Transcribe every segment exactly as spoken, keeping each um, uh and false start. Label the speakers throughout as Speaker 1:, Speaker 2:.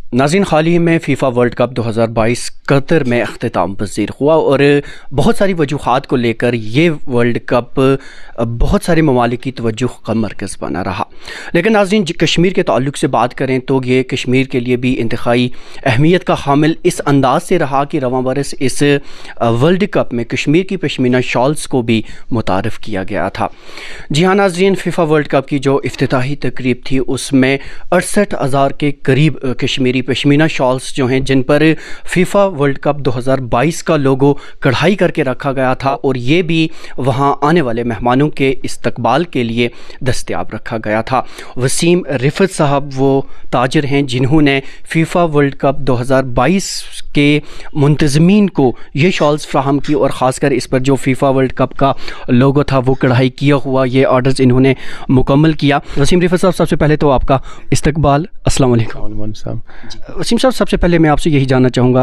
Speaker 1: नाज़रीन, हाल ही में FIFA world cup दो हज़ार बाईस कतर में अख्तिताम पज़ीर हुआ और बहुत सारी वजूहात को लेकर ये वर्ल्ड कप बहुत सारे ममालिक की तवज्जो का मरकज़ बना रहा। लेकिन नाज़रीन, कश्मीर के ताल्लुक से बात करें तो ये कश्मीर के लिए भी इंतहाई अहमियत का हामिल इस अंदाज से रहा कि रवां बरस इस वर्ल्ड कप में कश्मीर की पश्मीना शॉल्स को भी मुतारफ़ किया गया था। जी हाँ नाज़रीन, फ़ीफ़ा वर्ल्ड कप की जो इफ्तिताही तकरीब थी उसमें अड़सठ हज़ार के करीब कश्मीरी पश्मीना शॉल्स जो हैं, जिन पर फीफा वर्ल्ड कप दो हज़ार बाईस का लोगो कढ़ाई करके रखा गया था और ये भी वहां आने वाले मेहमानों के इस्तकबाल के लिए दस्तयाब रखा गया था। वसीम रिफत साहब वो ताजर हैं जिन्होंने फीफा वर्ल्ड कप दो हज़ार बाईस के मुंतज़मीन को ये शॉल्स फ्राहम की और ख़ासकर इस पर जो फीफा वर्ल्ड कप का लोगो था वो कढ़ाई किया हुआ ये ऑर्डर्स इन्होंने मुकम्मल किया। वसीम रिफत साहब, सबसे पहले तो आपका इस्तकबाल, अस्सलाम वालेकुम। वसीम साहब, सबसे पहले मैं आपसे यही जानना चाहूँगा,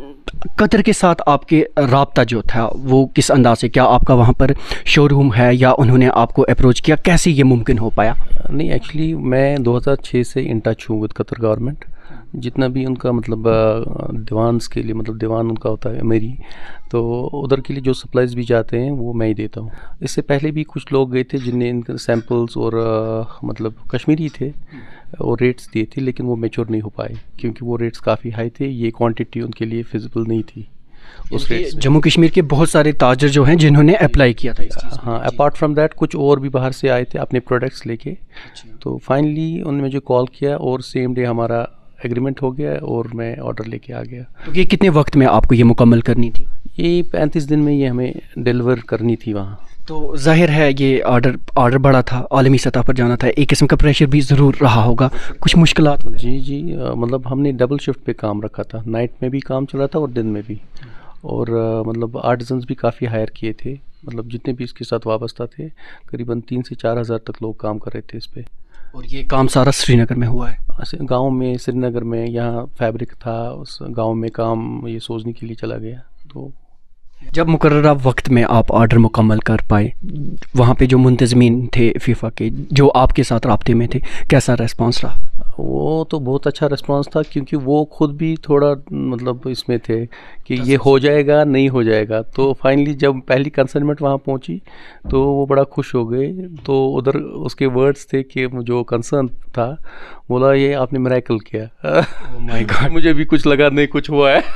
Speaker 1: कतर के साथ आपके राब्ता जो था वो किस अंदाज से, क्या आपका वहाँ पर शोरूम है या उन्होंने आपको अप्रोच किया, कैसे ये मुमकिन हो पाया?
Speaker 2: नहीं, एक्चुअली मैं दो हज़ार छह से इन टच हूँ विद कतर गवर्नमेंट। जितना भी उनका मतलब दीवान्स के लिए, मतलब दीवान उनका होता है मेरी, तो उधर के लिए जो सप्लाईज भी जाते हैं वो मैं ही देता हूँ। इससे पहले भी कुछ लोग गए थे जिनने इनके सैम्पल्स और आ, मतलब कश्मीरी थे और रेट्स दिए थे, लेकिन वो मैच्योर नहीं हो पाए क्योंकि वो रेट्स काफ़ी हाई थे। ये क्वांटिटी उनके लिए फिजिबल नहीं थी उस रेट्स में।
Speaker 1: जम्मू कश्मीर के बहुत सारे ताजर जो हैं जिन्होंने अप्लाई किया था इस चीज़।
Speaker 2: हाँ, अपार्ट फ्रॉम दैट कुछ और भी बाहर से आए थे अपने प्रोडक्ट्स लेके। तो फाइनली उन्होंने मुझे कॉल किया और सेम डे हमारा एग्रीमेंट हो गया और मैं ऑर्डर लेके आ गया।
Speaker 1: तो ये कितने वक्त में आपको ये मुकम्मल करनी थी?
Speaker 2: ये पैंतीस दिन में ये हमें डिलीवर करनी थी वहाँ।
Speaker 1: तो जाहिर है ये ऑर्डर ऑर्डर बड़ा था, आलमी सतह पर जाना था, एक किस्म का प्रेशर भी ज़रूर रहा होगा, कुछ मुश्किलात?
Speaker 2: जी जी आ, मतलब हमने डबल शिफ्ट पे काम रखा था, नाइट में भी काम चला था और दिन में भी। और आ, मतलब आर्टिजन्स भी काफ़ी हायर किए थे, मतलब जितने भी इसके साथ वाबस्ता थे करीबन तीन से चार हज़ार तक लोग काम कर रहे थे इस पर।
Speaker 1: और ये काम सारा श्रीनगर में हुआ है?
Speaker 2: गांव में, श्रीनगर में, यहाँ फैब्रिक था, उस गांव में काम ये सोचने के लिए चला गया। तो
Speaker 1: जब मुकर्ररा वक्त में आप ऑर्डर मुकम्मल कर पाए, वहाँ पे जो मुंतज़मीन थे फीफा के जो आपके साथ राब्ते में थे, कैसा रेस्पॉन्स रहा?
Speaker 2: वो तो बहुत अच्छा रिस्पांस था क्योंकि वो खुद भी थोड़ा मतलब इसमें थे कि ये हो जाएगा नहीं हो जाएगा। तो फाइनली जब पहली कंसाइनमेंट वहाँ पहुँची तो वो बड़ा खुश हो गए। तो उधर उसके वर्ड्स थे कि जो कंसर्न था, बोला ये आपने मिरेकल किया।
Speaker 1: ओह माय गॉड,
Speaker 2: मुझे भी कुछ लगा नहीं कुछ हुआ है।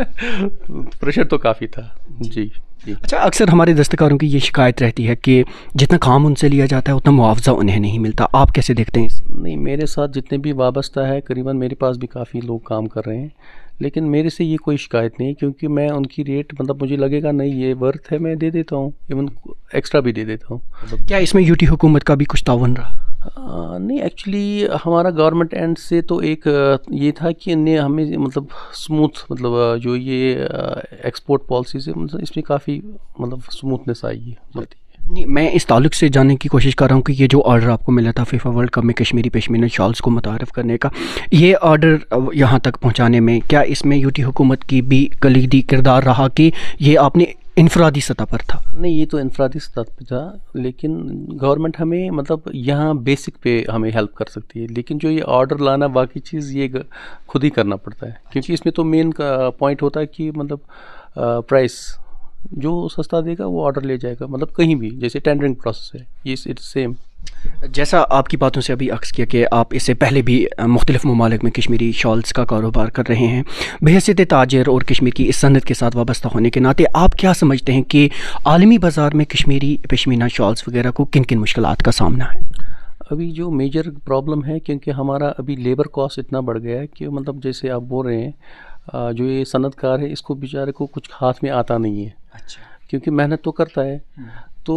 Speaker 2: प्रेशर तो काफ़ी था जी।
Speaker 1: अच्छा, अक्सर हमारे दस्तकारों की ये शिकायत रहती है कि जितना काम उनसे लिया जाता है उतना मुआवजा उन्हें नहीं मिलता, आप कैसे देखते हैं इसे?
Speaker 2: नहीं, मेरे साथ जितने भी वाबस्ता है करीबन मेरे पास भी काफ़ी लोग काम कर रहे हैं, लेकिन मेरे से ये कोई शिकायत नहीं क्योंकि मैं उनकी रेट मतलब मुझे लगेगा नहीं ये वर्थ है, मैं दे देता हूँ, इवन एक्स्ट्रा भी दे देता हूँ।
Speaker 1: मतलब क्या इसमें यूटी हुकूमत का भी कुछ तावन रहा?
Speaker 2: आ, नहीं, एक्चुअली हमारा गवर्नमेंट एंड से तो एक ये था कि इन्हें हमें मतलब स्मूथ मतलब जो ये एक्सपोर्ट पॉलिसी से मतलब इसमें काफ़ी मतलब स्मूथनेस आई है।
Speaker 1: नहीं, मैं इस ताल्लुक से जानने की कोशिश कर रहा हूँ कि ये जो ऑर्डर आपको मिला था फीफा वर्ल्ड कप में कश्मीरी पश्मीना शॉल्स को मुतारफ़ करने का, ये ऑर्डर यहाँ तक पहुँचाने में क्या इसमें यूटी हुकूमत की भी कलीदी किरदार रहा कि ये आपने इनफरादी सतह पर था?
Speaker 2: नहीं, ये तो इनफरादी सतह पर था, लेकिन गवर्नमेंट हमें मतलब यहाँ बेसिक पे हमें हेल्प कर सकती है, लेकिन जो ये ऑर्डर लाना बाकी चीज़ ये खुद ही करना पड़ता है क्योंकि इसमें तो मेन का पॉइंट होता है कि मतलब प्राइस जो सस्ता देगा वो ऑर्डर ले जाएगा, मतलब कहीं भी, जैसे टेंडरिंग प्रोसेस है ये इट्स सेम।
Speaker 1: जैसा आपकी बातों से अभी अक्स किया कि आप इससे पहले भी मुख्तलिफ ममालिक में कश्मीरी शॉल्स का कारोबार कर रहे हैं, बहैसियत ताजिर और कश्मीर की इस सनत के साथ वाबस्ता होने के नाते आप क्या समझते हैं कि आलमी बाज़ार में कश्मीरी पश्मीना शॉल्स वगैरह को किन किन मुश्किलात का सामना है?
Speaker 2: अभी जो मेजर प्रॉब्लम है क्योंकि हमारा अभी लेबर कॉस्ट इतना बढ़ गया है कि मतलब जैसे आप बोल रहे हैं जो ये सनतकार है इसको बेचारे को कुछ हाथ में आता नहीं है।
Speaker 1: अच्छा।
Speaker 2: क्योंकि मेहनत तो करता है, तो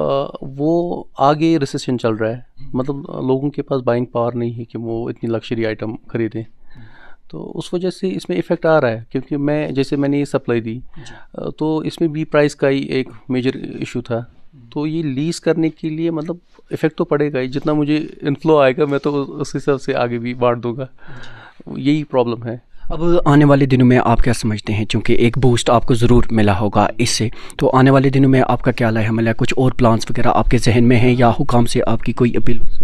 Speaker 2: वो आगे रिसेशन चल रहा है, मतलब लोगों के पास बाइंग पावर नहीं है कि वो इतनी लग्जरी आइटम खरीदें, तो उस वजह से इसमें इफ़ेक्ट आ रहा है। क्योंकि मैं जैसे मैंने ये सप्लाई दी तो इसमें भी प्राइस का ही एक मेजर इशू था, तो ये लीज़ करने के लिए मतलब इफ़ेक्ट तो पड़ेगा ही, जितना मुझे इनफ्लो आएगा मैं तो उस हिसाब से आगे भी बांट दूंगा, यही प्रॉब्लम है।
Speaker 1: अब आने वाले दिनों में आप क्या समझते हैं, चूँकि एक बूस्ट आपको ज़रूर मिला होगा इससे, तो आने वाले दिनों में आपका क्या लाए हमला है, कुछ और प्लान्स वगैरह आपके जहन में हैं या हुकाम से आपकी कोई अपील?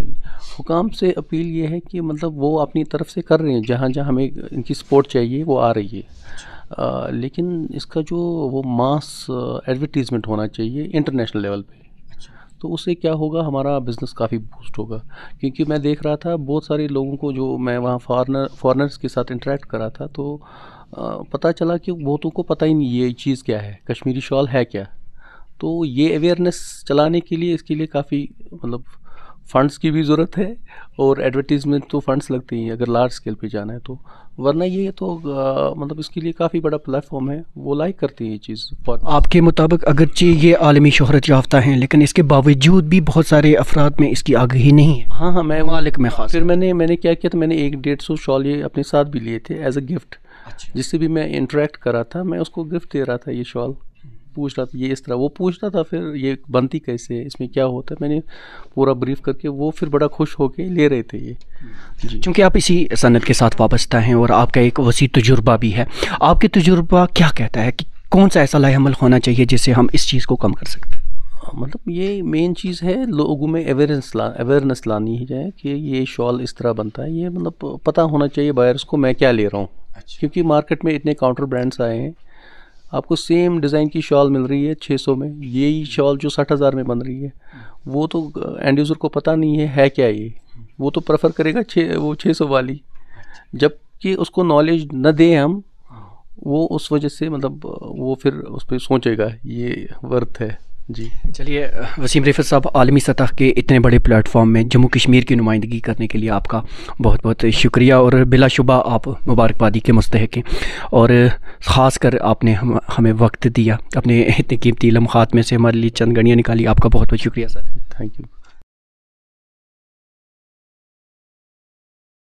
Speaker 2: हुकाम से अपील ये है कि मतलब वो अपनी तरफ से कर रहे हैं, जहाँ जहाँ हमें इनकी सपोर्ट चाहिए वो आ रही है। आ, लेकिन इसका जो वो मास एडवर्टीज़मेंट होना चाहिए इंटरनेशनल लेवल पे, तो उससे क्या होगा, हमारा बिज़नेस काफ़ी बूस्ट होगा। क्योंकि मैं देख रहा था बहुत सारे लोगों को, जो मैं वहाँ फॉरनर फॉरनर्स के साथ इंटरेक्ट करा था, तो आ, पता चला कि बहुतों को पता ही नहीं ये चीज़ क्या है, कश्मीरी शॉल है क्या। तो ये अवेयरनेस चलाने के लिए, इसके लिए काफ़ी मतलब फ़ंड्स की भी ज़रूरत है, और एडवर्टीज़मेंट तो फ़ंड्स लगते ही हैं अगर लार्ज स्केल पे जाना है तो, वरना ये तो आ, मतलब इसके लिए काफ़ी बड़ा प्लेटफॉर्म है, वो लाइक करती है ये चीज़।
Speaker 1: आपके मुताबिक अगरचे ये आलमी शोहरत याफ्ता हैं, लेकिन इसके बावजूद भी बहुत सारे अफराद में इसकी आगाही नहीं है।
Speaker 2: हाँ हाँ, मैं
Speaker 1: मालिक में खास
Speaker 2: फिर मैंने मैंने क्या किया था, मैंने एक डेढ़ सौ शॉल ये अपने साथ भी लिए थे एज अ गिफ्ट। जिससे भी मैं इंटरेक्ट करा था, मैं उसको गिफ्ट दे रहा था ये शॉल, पूछ रहा था ये इस तरह, वो पूछ रहा था फिर ये बनती कैसे है, इसमें क्या होता है, मैंने पूरा ब्रीफ करके, वो फिर बड़ा खुश होके ले रहे थे ये।
Speaker 1: जी, क्योंकि आप इसी सनत के साथ वाबस्ता हैं और आपका एक वसी तजुर्बा भी है, आपके तजुर्बा क्या कहता है कि कौन सा ऐसा लाएअमल होना चाहिए जिससे हम इस चीज़ को कम कर सकते हैं?
Speaker 2: मतलब ये मेन चीज़ है, लोगों में अवेयरनेस ला अवेयरनेस लानी ही जाए कि ये शॉल इस तरह बनता है, ये मतलब पता होना चाहिए बायर्स को मैं क्या ले रहा हूँ। अच्छा। क्योंकि मार्केट में इतने काउंटर ब्रांड्स आए हैं, आपको सेम डिज़ाइन की शॉल मिल रही है छः सौ में, यही शॉल जो साठ हज़ार में बन रही है, वो तो एंड यूज़र को पता नहीं है है क्या ये, वो तो प्रेफर करेगा छः वो छः सौ वाली, जबकि उसको नॉलेज न दें हम, वो उस वजह से मतलब वो फिर उस पर सोचेगा ये वर्थ है। जी
Speaker 1: चलिए वसीम रिफत साहब, आलमी सतह के इतने बड़े प्लेटफॉर्म में जम्मू कश्मीर की नुमाइंदगी करने के लिए आपका बहुत बहुत शुक्रिया, और बिलाशुबा आप मुबारकबादी के मुस्तहिक हैं, और ख़ास कर आपने हम हमें वक्त दिया, अपने इतने कीमती लम्हात में से हमारे लिए चंद घड़ियाँ निकाली, आपका बहुत बहुत शुक्रिया सर।
Speaker 2: Thank you.